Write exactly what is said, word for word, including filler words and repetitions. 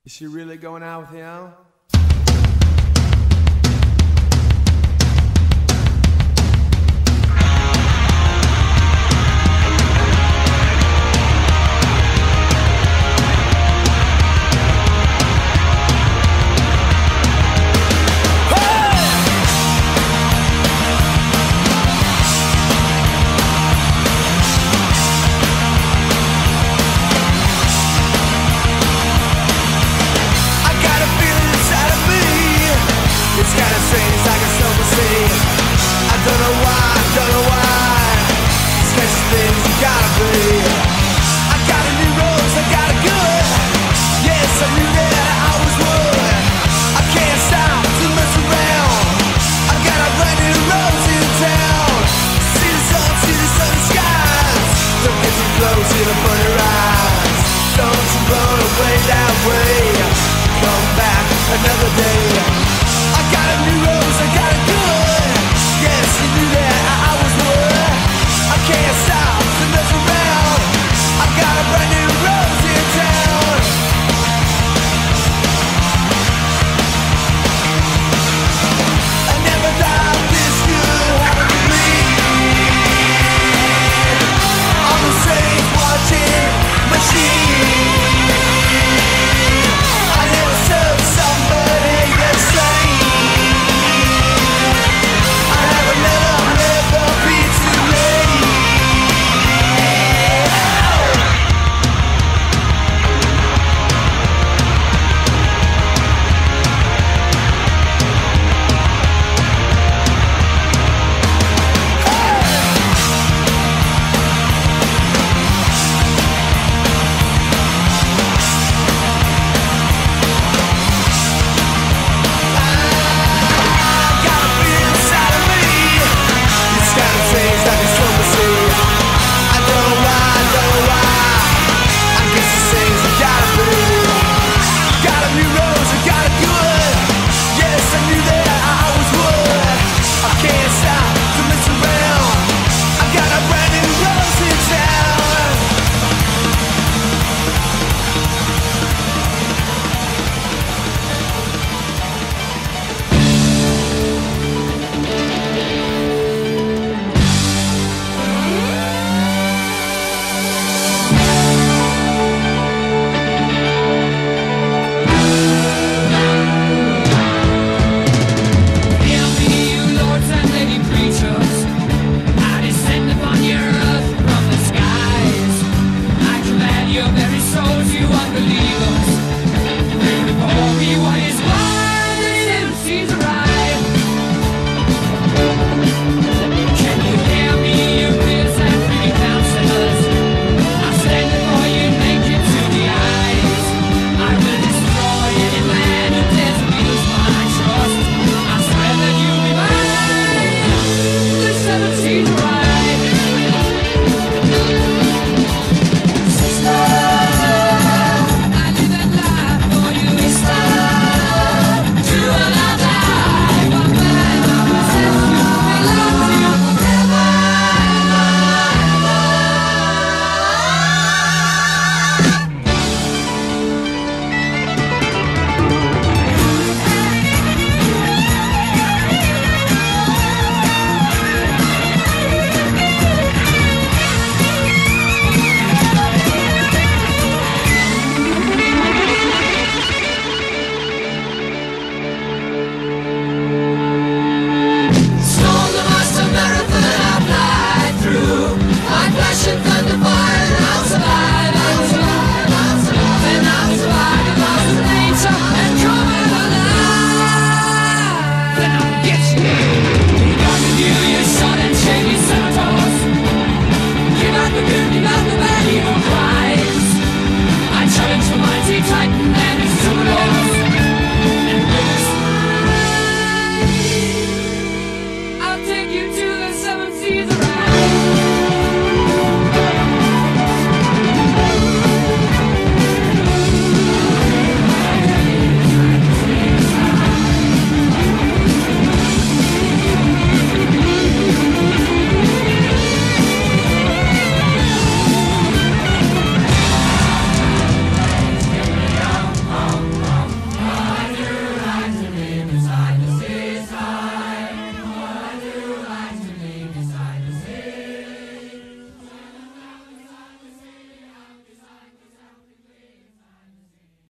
Is she really going out with you? Another day, I got a new rose, I got a good. Yes, you knew that I, I was wood. I can't stop to mess around. I got a brand new rose in town. I never thought this could happen to me. On the same watching machine. Your very souls, you unbelievers. Before we want